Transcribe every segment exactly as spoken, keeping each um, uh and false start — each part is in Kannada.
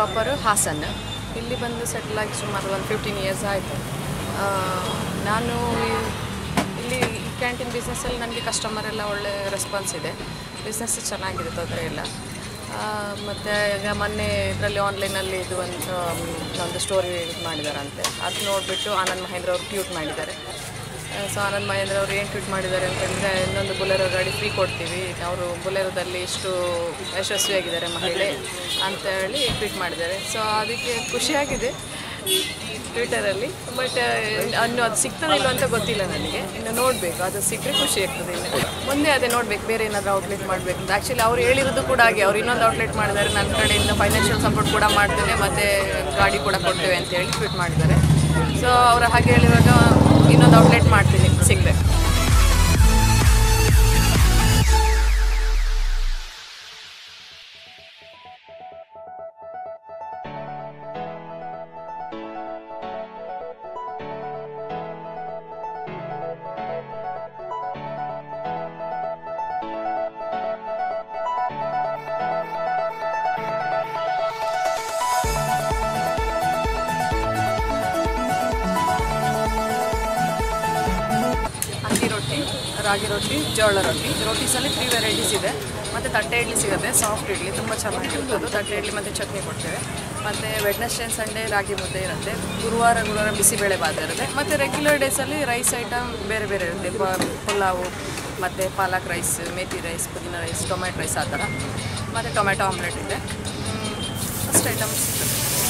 ಪ್ರಾಪರ್ ಹಾಸನ್. ಇಲ್ಲಿ ಬಂದು ಸೆಟ್ಲ್ ಆಗಿ ಸುಮಾರು ಒಂದು ಫಿಫ್ಟೀನ್ ಇಯರ್ಸ್ ಆಯಿತು. ನಾನು ಇಲ್ಲಿ ಈ ಕ್ಯಾಂಟೀನ್ ಬಿಸ್ನೆಸ್ಸಲ್ಲಿ ನನಗೆ ಕಸ್ಟಮರ್ ಎಲ್ಲ ಒಳ್ಳೆ ರೆಸ್ಪಾನ್ಸ್ ಇದೆ. ಬಿಸ್ನೆಸ್ ಚೆನ್ನಾಗಿದೆ, ತೊಂದರೆ ಇಲ್ಲ. ಮತ್ತು ಈಗ ಮೊನ್ನೆ ಇದರಲ್ಲಿ ಆನ್ಲೈನಲ್ಲಿ ಇದು ಒಂದು ಒಂದು ಸ್ಟೋರಿ ಇದು ಮಾಡಿದಾರಂತೆ. ಅದು ನೋಡಿಬಿಟ್ಟು ಆನಂದ್ ಮಹೇಂದ್ರ ಅವರು ಟ್ವೀಟ್ ಮಾಡಿದ್ದಾರೆ. ಸೊ ಆನಂದ್ ಮಹೇಂದ್ರ ಅವರು ಏನು ಟ್ವೀಟ್ ಮಾಡಿದ್ದಾರೆ ಅಂತಂದರೆ, ಇನ್ನೊಂದು ಬುಲೆರೋ ಗಾಡಿ ಫ್ರೀ ಕೊಡ್ತೀವಿ, ಅವರು ಬುಲೆರೋದಲ್ಲಿ ಇಷ್ಟು ಯಶಸ್ವಿಯಾಗಿದ್ದಾರೆ ಮಹಿಳೆ ಅಂತೇಳಿ ಟ್ವೀಟ್ ಮಾಡಿದ್ದಾರೆ. ಸೊ ಅದಕ್ಕೆ ಖುಷಿಯಾಗಿದೆ ಟ್ವಿಟರಲ್ಲಿ. ಬಟ್ ಅನ್ನು ಅದು ಸಿಗ್ತದೆ ಇಲ್ಲ ಅಂತ ಗೊತ್ತಿಲ್ಲ ನನಗೆ, ಇನ್ನು ನೋಡಬೇಕು. ಅದು ಸಿಕ್ಕರೆ ಖುಷಿ ಆಗ್ತದೆ. ಇನ್ನು ಮುಂದೆ ಅದೇ ನೋಡಬೇಕು, ಬೇರೆ ಏನಾದರೂ ಔಟ್ಲೆಟ್ ಮಾಡಬೇಕು ಅಂತ. ಆ್ಯಕ್ಚುಲಿ ಅವ್ರು ಹೇಳಿರೋದು ಕೂಡ ಹಾಗೆ, ಅವ್ರು ಇನ್ನೊಂದು ಔಟ್ಲೆಟ್ ಮಾಡಿದ್ದಾರೆ, ನನ್ನ ಕಡೆಯಿಂದ ಫೈನಾನ್ಷಿಯಲ್ ಸಪೋರ್ಟ್ ಕೂಡ ಮಾಡ್ತೇನೆ ಮತ್ತು ಗಾಡಿ ಕೂಡ ಕೊಡ್ತೇವೆ ಅಂತೇಳಿ ಟ್ವೀಟ್ ಮಾಡಿದ್ದಾರೆ. ಸೊ ಅವರು ಹಾಗೆ ಹೇಳಿರುವಾಗ ಇನ್ನೊಂದು ಔಟ್ಲೆಟ್ ಮಾಡ್ತೀನಿ ಸಿಗಬೇಕು. ರಾಗಿ ರೊಟ್ಟಿ, ಜೋಳ ರೊಟ್ಟಿ. ರೊಟ್ಟೀಸಲ್ಲಿ ತ್ರೀ ವೆರೈಟೀಸ್ ಇದೆ. ಮತ್ತು ತಟ್ಟೆ ಇಡ್ಲಿ ಸಿಗುತ್ತೆ, ಸಾಫ್ಟ್ ಇಡ್ಲಿ, ತುಂಬ ಚೆನ್ನಾಗಿರ್ತದೆ. ತಟ್ಟೆ ಇಡ್ಲಿ ಮತ್ತು ಚಟ್ನಿ ಕೊಡ್ತೇವೆ. ಮತ್ತು ವೆಡ್ನೆಸ್ಡೇ ಸಂಡೇ ರಾಗಿ ಮುದ್ದೆ ಇರುತ್ತೆ. ಗುರುವಾರ ಗುರುವಾರ ಬಿಸಿಬೇಳೆ ಬಾತ್ ಇರುತ್ತೆ. ಮತ್ತು ರೆಗ್ಯುಲರ್ ಡೇಸಲ್ಲಿ ರೈಸ್ ಐಟಮ್ ಬೇರೆ ಬೇರೆ ಇರುತ್ತೆ. ಪುಲಾವು ಮತ್ತು palak rice, methi rice, pudina rice, tomato rice ಆ ಥರ. ಮತ್ತು ಟೊಮೆಟೊ ಆಮ್ಲೆಟ್ ಇದೆ. ಅಷ್ಟು ಐಟಮ್ಸ್ ಸಿಗುತ್ತೆ.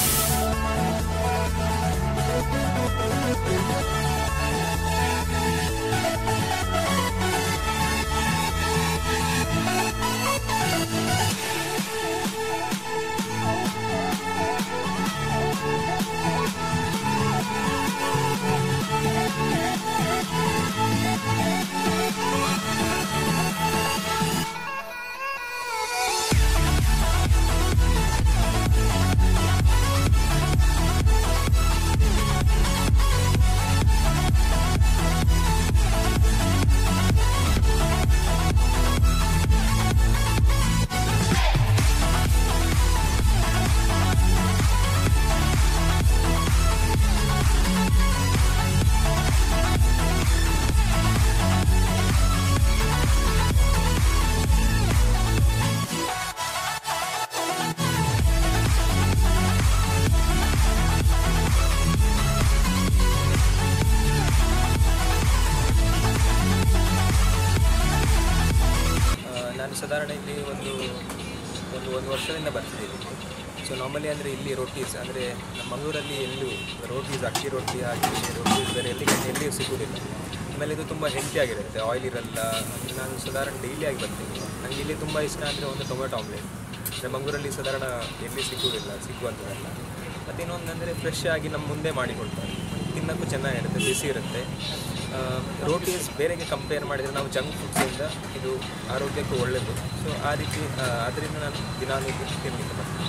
ನಾನು ಸಾಧಾರಣ ಇಲ್ಲಿ ಒಂದು ಒಂದು ಒಂದು ವರ್ಷದಿಂದ ಬರ್ತಿದ್ದೀನಿ. ಸೊ ನಾರ್ಮಲಿ ಅಂದರೆ ಇಲ್ಲಿ ರೋಟೀಸ್ ಅಂದರೆ ನಮ್ಮ ಮಂಗಳೂರಲ್ಲಿ ಎಲ್ಲೂ ರೋಟೀಸ್, ಅಕ್ಕಿ ರೊಟ್ಟಿ ಹಾಗೆ ರೋಟೀಸ್ ಬೇರೆ ಎಲ್ಲಿ ಎಲ್ಲಿಯೂ ಸಿಗೋದಿಲ್ಲ. ಆಮೇಲೆ ಇದು ತುಂಬ ಹೆಲ್ತಿಯಾಗಿರುತ್ತೆ, ಆಯಿಲ್ ಇರಲ್ಲ. ನಾನು ಸಾಧಾರಣ ಡೈಲಿ ಆಗಿ ಬರ್ತೀನಿ. ನನಗೆ ಇಲ್ಲಿ ತುಂಬ ಇಷ್ಟ ಅಂದರೆ ಒಂದು ಟೊಮೆಟೊ ಆಮ್ಲೆಟ್. ಅಂದರೆ ಮಂಗಳೂರಲ್ಲಿ ಸಾಧಾರಣ ಎಲ್ಲಿ ಸಿಗೋದಿಲ್ಲ, ಸಿಗುವಂಥದ್ದಲ್ಲ. ಮತ್ತು ಇನ್ನೊಂದು ಅಂದರೆ ಫ್ರೆಶ್ ಆಗಿ ನಮ್ಮ ಮುಂದೆ ಮಾಡಿಕೊಡ್ತಾರೆ, ತಿನ್ನೋಕ್ಕೂ ಚೆನ್ನಾಗಿರುತ್ತೆ, ಬಿಸಿ ಇರುತ್ತೆ. ರೋಟೀಸ್ ಬೇರೆಗೆ ಕಂಪೇರ್ ಮಾಡಿದರೆ ನಾವು ಜಂಕ್ ಫುಡ್ಸಿಂದ ಇದು ಆರೋಗ್ಯಕ್ಕೂ ಒಳ್ಳೆಯದು. ಸೊ ಆ ರೀತಿ ಅದರಿಂದ ನಾನು ದಿನಾಲೂ ತಿನ್ನಲಿಕ್ಕೆ